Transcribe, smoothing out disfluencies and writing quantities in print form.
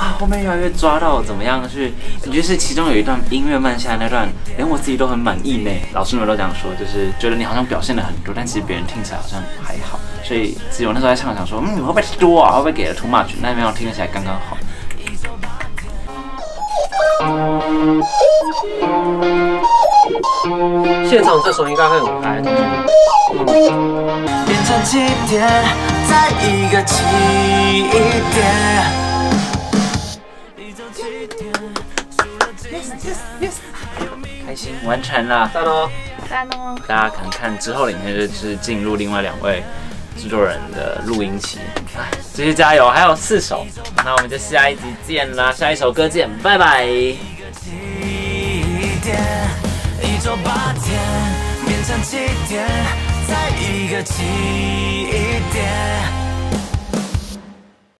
啊，后面越来越抓到怎么样去，你就是其中有一段音乐慢下来那段，连我自己都很满意呢。老师们都这样说，就是觉得你好像表现了很多，但其实别人听起来好像还好。所以其实我那时候在唱想说，会不会多啊？会不会给了 too much？ 那没有，听起来刚刚好。 现场这首应该会很嗨。 变成起点，再一个起点。 开心完成了， 赞哦！ 赞哦！ 大家可能看之后的影片就是进入另外2位制作人的录音期。哎，继续加油，还有4首，那我们就下一集见啦，下一首歌见，拜拜。 1周8天，变成起点，再一个起点。